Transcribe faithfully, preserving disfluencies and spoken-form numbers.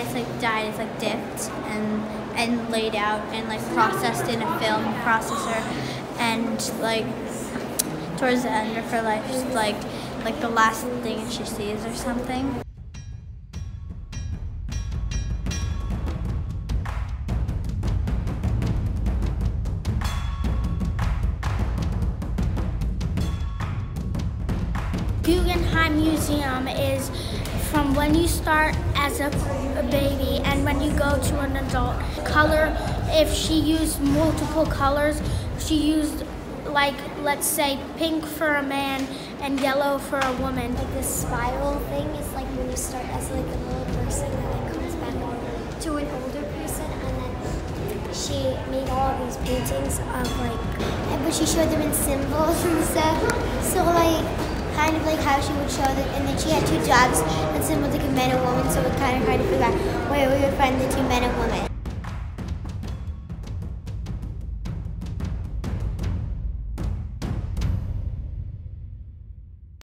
it's like dyed, it's like dipped and and laid out and like processed in a film processor, and like towards the end of her life, she's like like the last thing she sees or something. Guggenheim Museum is from when you start as a, a baby and when you go to an adult. Color, if she used multiple colors, she used like, let's say, pink for a man and yellow for a woman. Like this spiral thing is like when you start as like a little person and then comes back to an older person, and then she made all of these paintings of like, but she showed them in symbols and stuff. So like, kind of like how she would show them, and then she had two dogs and symbols like a man and woman, so it kind of hard to figure out where we would find the two men and women.